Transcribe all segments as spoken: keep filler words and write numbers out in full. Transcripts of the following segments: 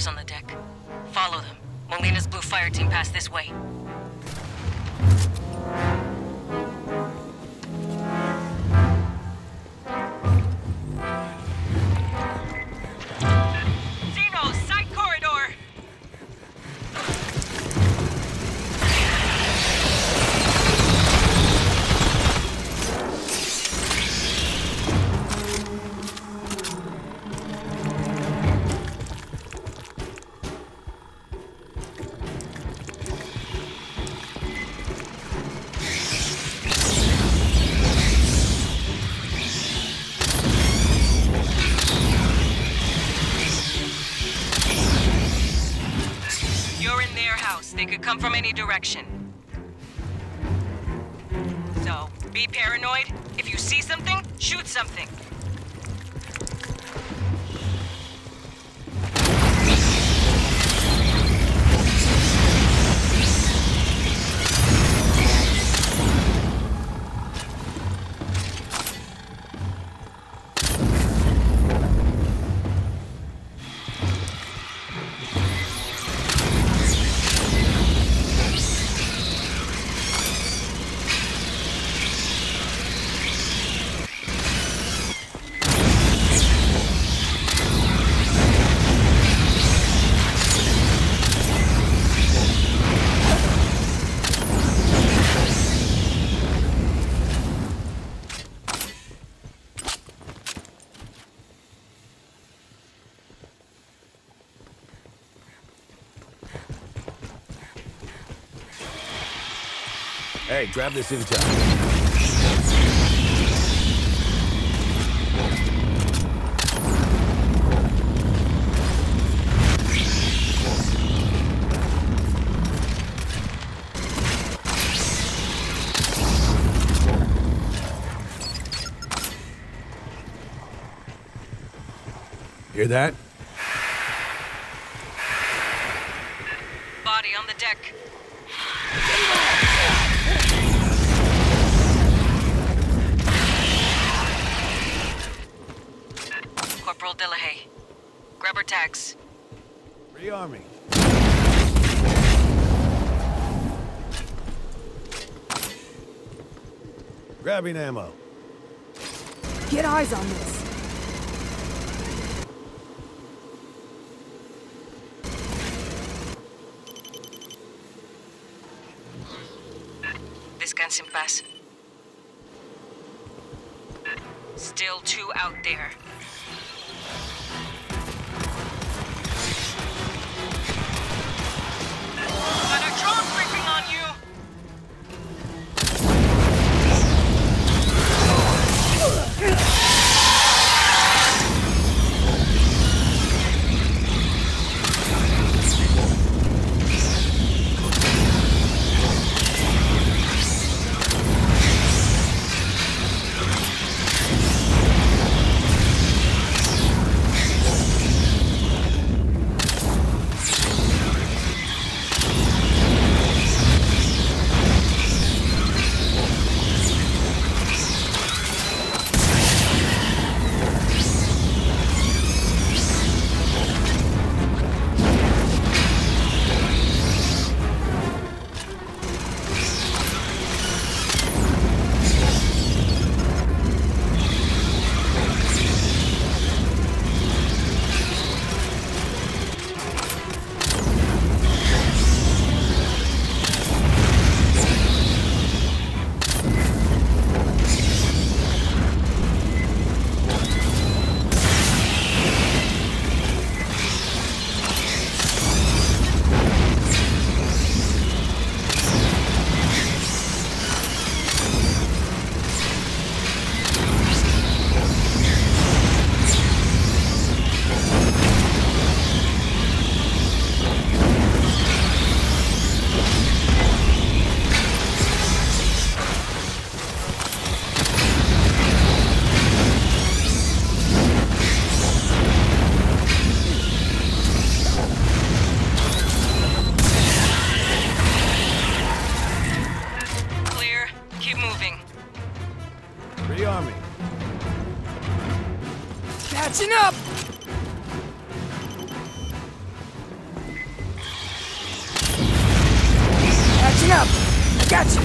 miners on the deck. Follow them. Molina's blue fire team passed this way. Zeno, side corridor! They could come from any direction. So, be paranoid. If you see something, shoot something. Hey, grab this intel. Hear that? Body on the deck. Corporal Delahaye. Grab her tags. Rearming. Grabbing ammo. Get eyes on this. Descanse en paz. Still two out there. Got a drone creeping on you! Gotcha!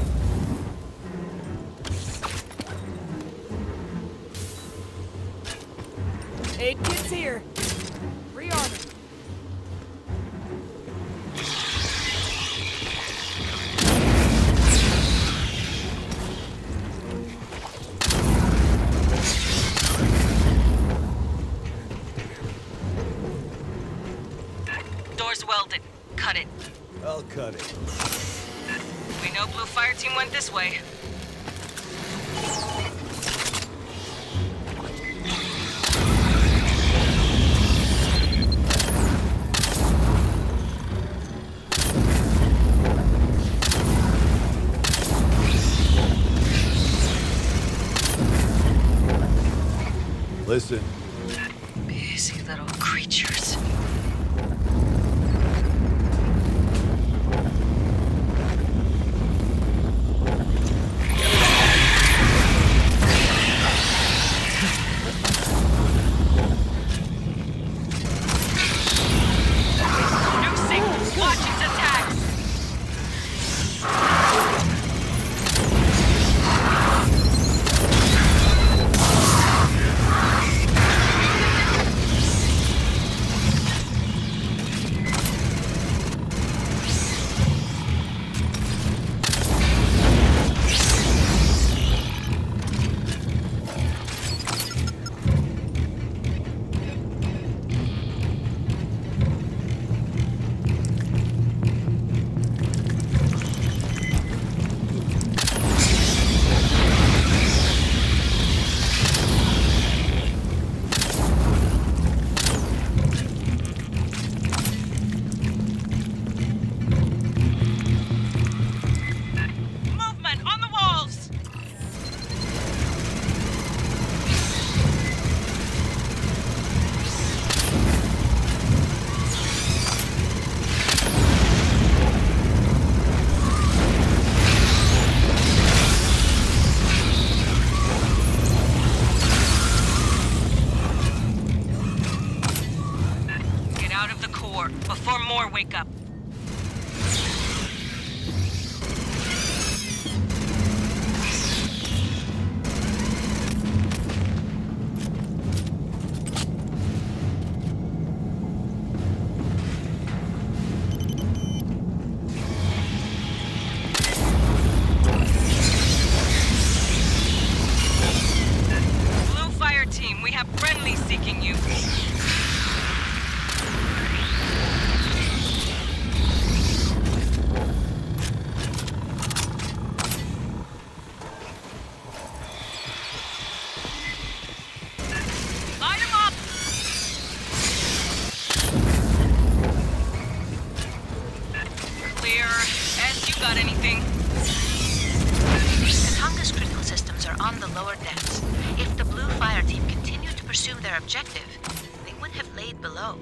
Aid kit's here. Rearming. Door's welded. Cut it. I'll cut it. We know Blue Fireteam went this way. Listen. Busy little creatures. Before more wake up. Blue Fireteam, we have friendlies seeking you. Got anything? The Tonga's critical systems are on the lower decks. If the Blue Fireteam continued to pursue their objective, they would have laid below.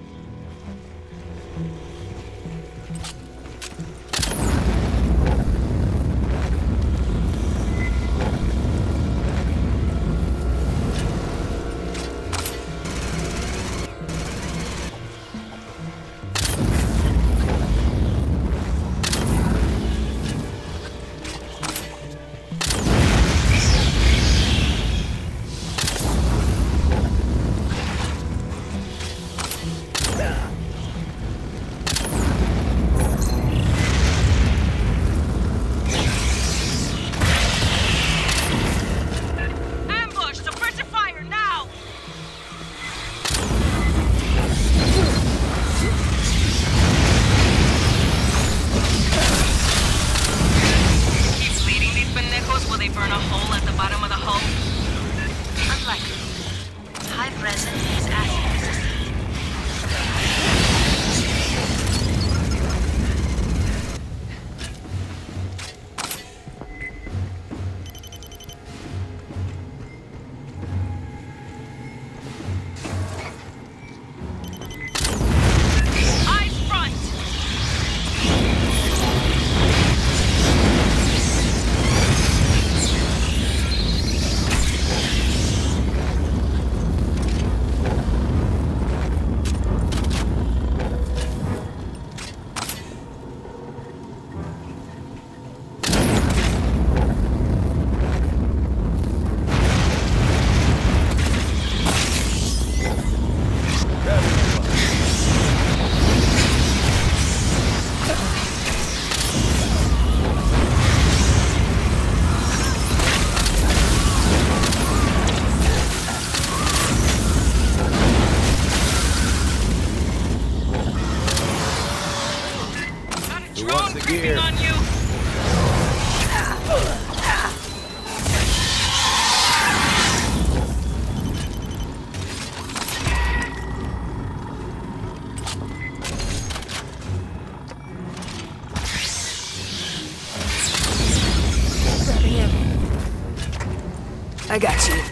I got you.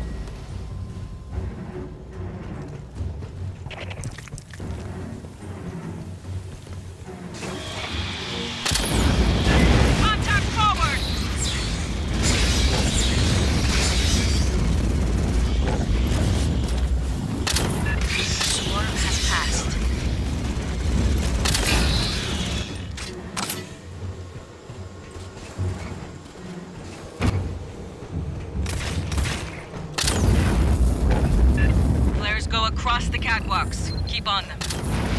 Contact forward! Swarm has passed. Flares go across the catwalks. Keep on them.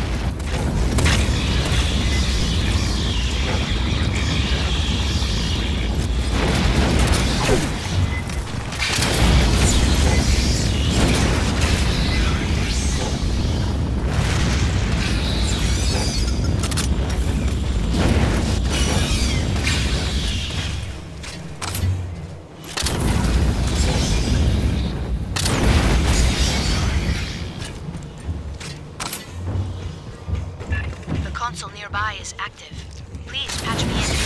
The console nearby is active. Please patch me in.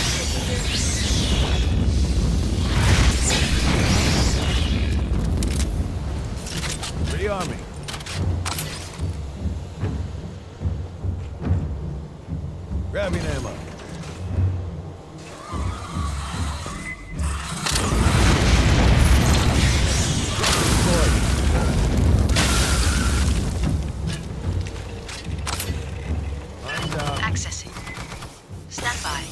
Rearming. Grabbing ammo. I'm down. Accessing. Stand by.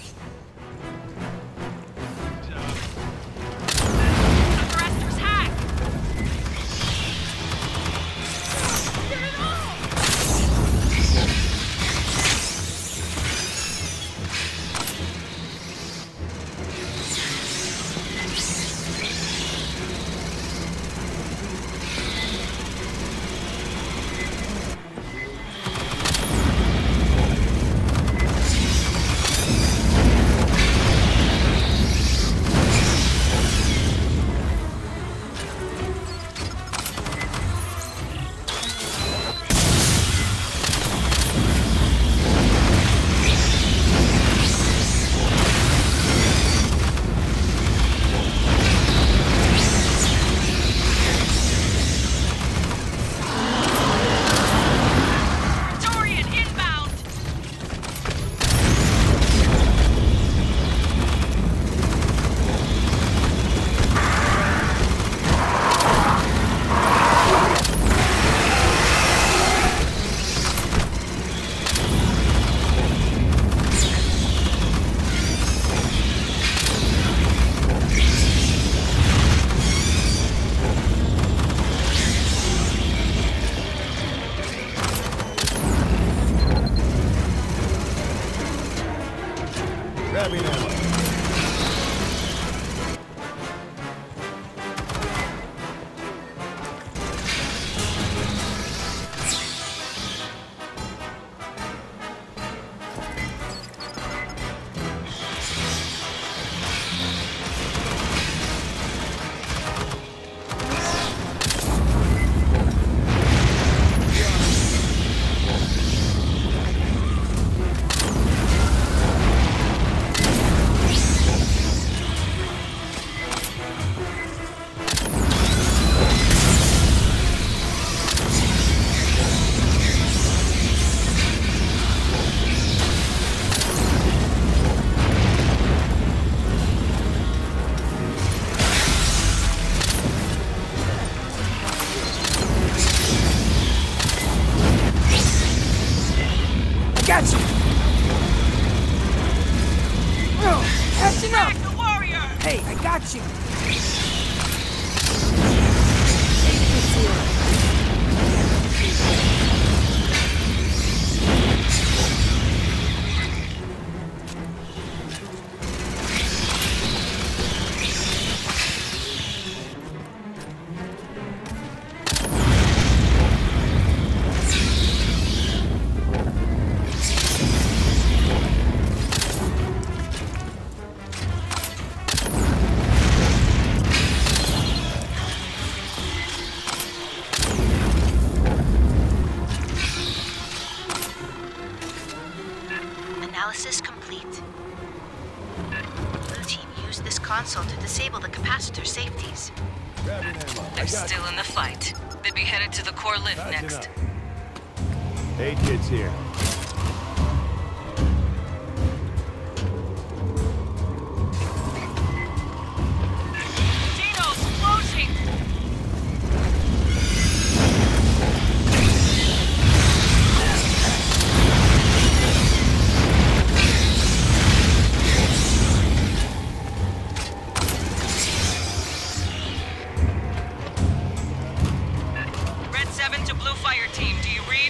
The Thrusters hack! Dorian inbound! Grabbing ammo. Got you. Oh, catching up. Back the warrior! Hey, I got you. Eight kids here. Analysis complete. Blue team used this console to disable the capacitor safeties. Grabbing ammo. I They're got still in the fight. They'd be headed to the core lift That's next. enough. Aid kit's here. Dino's closing! Red seven to Blue Fireteam, do you read?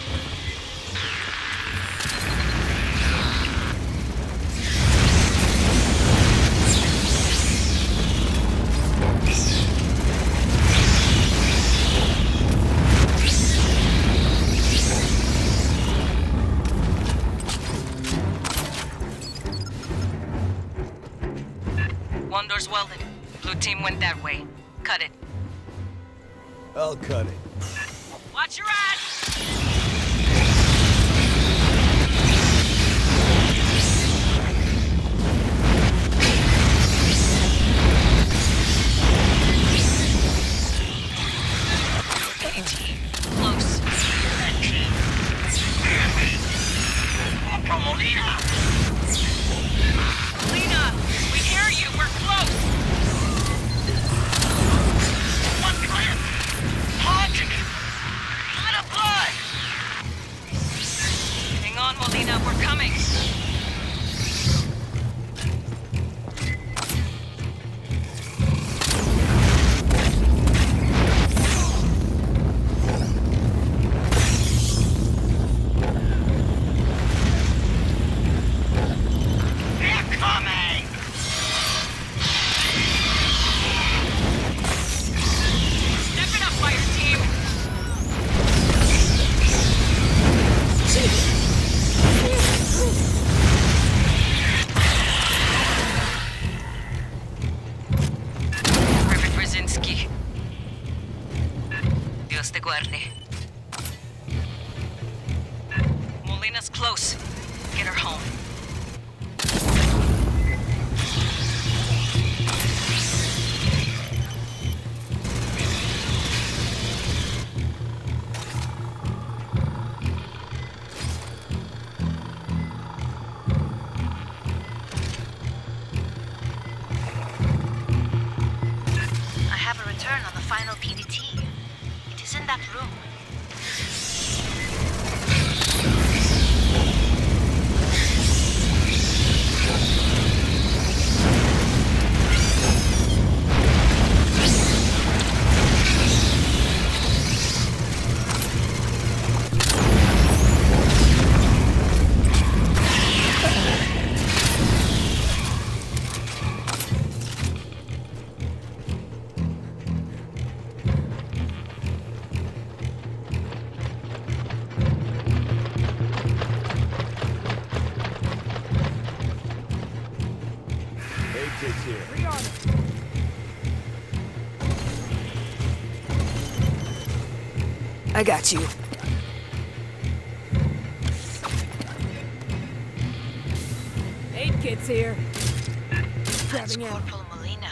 One door's welded. Blue team went that way. Cut it. I'll cut it. Watch your ass! Close. Lena, we hear you. We're close. One clear. Hot. Out of blood. Hang on, Molina. We're coming. They're coming. Step it up, fire team. Private Brzezinski. Dios te guarde. Molina's close. Get her home. I have a return on the final P D T. It is in that room. Aid kit's here. Rearming. I got you. Aid kit's here. That's Grabbing ammo. Corporal Molina.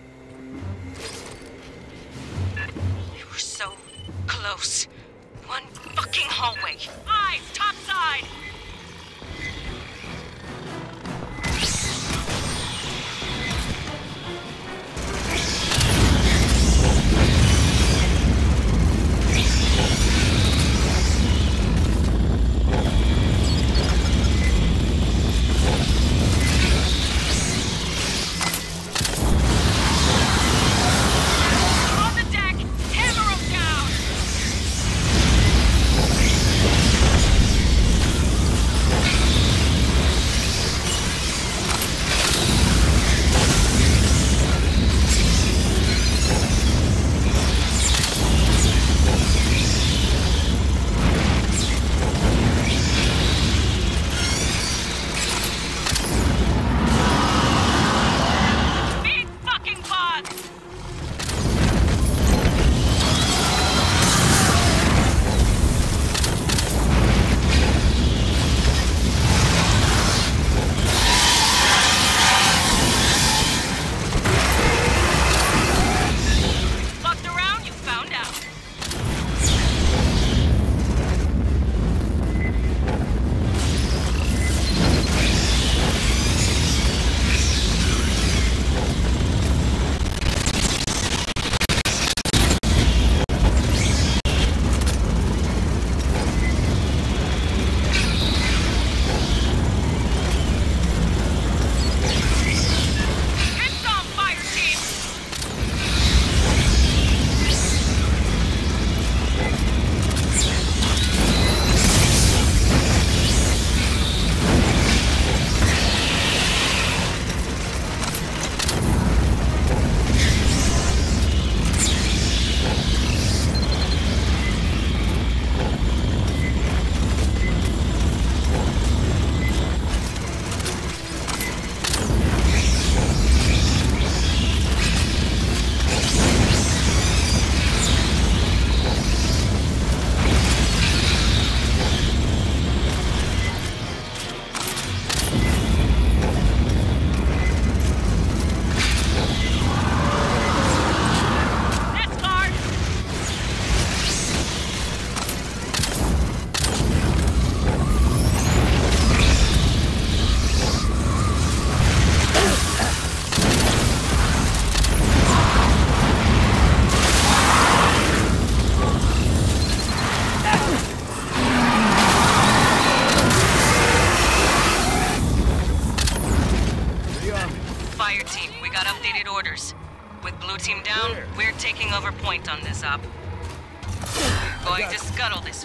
We were so close. One fucking hallway. Eyes, top side. On the deck. Hammer 'em down.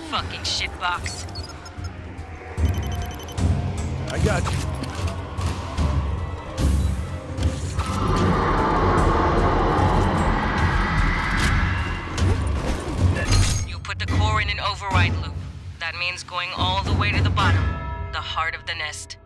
fucking shitbox. I got you. You put the core in an override loop. That means going all the way to the bottom, the heart of the nest.